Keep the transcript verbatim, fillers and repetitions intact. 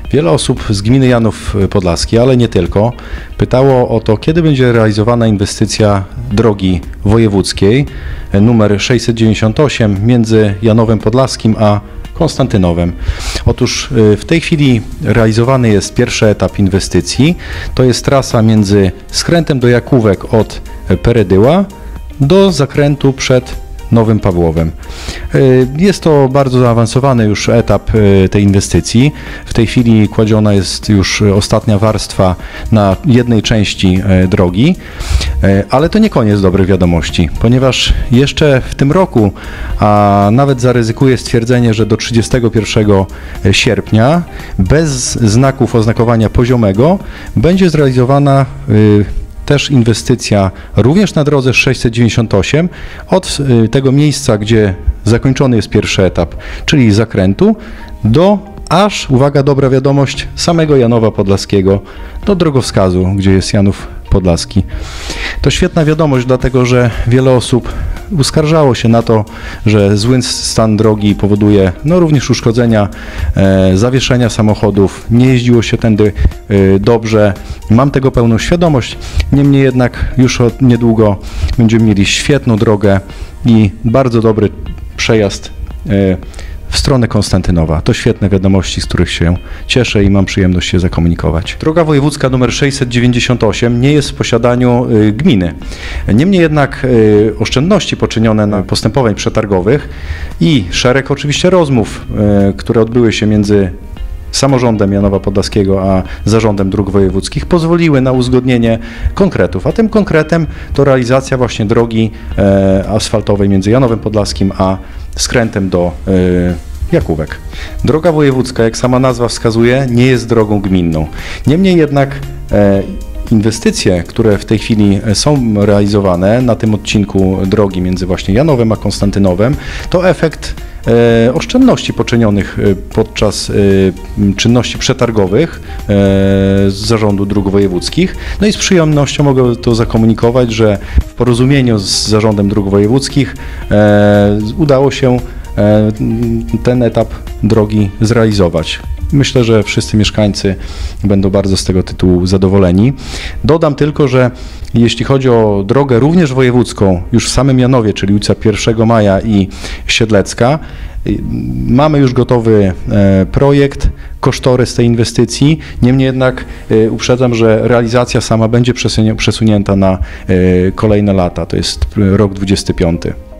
Wiele osób z gminy Janów Podlaski, ale nie tylko, pytało o to, kiedy będzie realizowana inwestycja drogi wojewódzkiej numer sześćset dziewięćdziesiąt osiem między Janowem Podlaskim a Konstantynowem. Otóż w tej chwili realizowany jest pierwszy etap inwestycji. To jest trasa między skrętem do Jakówek od Peredyła do zakrętu przed Nowym Pawłowem. Jest to bardzo zaawansowany już etap tej inwestycji. W tej chwili kładziona jest już ostatnia warstwa na jednej części drogi, ale to nie koniec dobrych wiadomości, ponieważ jeszcze w tym roku, a nawet zaryzykuję stwierdzenie, że do trzydziestego pierwszego sierpnia bez znaków oznakowania poziomego będzie zrealizowana też inwestycja również na drodze sześćset dziewięćdziesiąt osiem od tego miejsca, gdzie zakończony jest pierwszy etap, czyli zakrętu, do aż, uwaga, dobra wiadomość, samego Janowa Podlaskiego, do drogowskazu, gdzie jest Janów Podlaski. To świetna wiadomość, dlatego że wiele osób uskarżało się na to, że zły stan drogi powoduje no, również uszkodzenia, e, zawieszenia samochodów, nie jeździło się tędy e, dobrze. Mam tego pełną świadomość, niemniej jednak już od niedługo będziemy mieli świetną drogę i bardzo dobry przejazd e, w stronę Konstantynowa. To świetne wiadomości, z których się cieszę i mam przyjemność się zakomunikować. Droga wojewódzka nr sześćset dziewięćdziesiąt osiem nie jest w posiadaniu y, gminy. Niemniej jednak y, oszczędności poczynione na postępowań przetargowych i szereg oczywiście rozmów, y, które odbyły się między samorządem Janowa Podlaskiego a Zarządem Dróg Wojewódzkich pozwoliły na uzgodnienie konkretów, a tym konkretem to realizacja właśnie drogi e, asfaltowej między Janowem Podlaskim a skrętem do e, Jakówek. Droga wojewódzka, jak sama nazwa wskazuje, nie jest drogą gminną. Niemniej jednak e, inwestycje, które w tej chwili są realizowane na tym odcinku drogi między właśnie Janowem a Konstantynowem, to efekt E, oszczędności poczynionych podczas e, czynności przetargowych e, z Zarządu Dróg Wojewódzkich. No i z przyjemnością mogę to zakomunikować, że w porozumieniu z Zarządem Dróg Wojewódzkich e, udało się e, ten etap drogi zrealizować. Myślę, że wszyscy mieszkańcy będą bardzo z tego tytułu zadowoleni. Dodam tylko, że jeśli chodzi o drogę również wojewódzką, już w samym Janowie, czyli ulica pierwszego Maja i Siedlecka, mamy już gotowy projekt, kosztorys tej inwestycji. Niemniej jednak uprzedzam, że realizacja sama będzie przesunięta na kolejne lata, to jest rok dwudziesty piąty.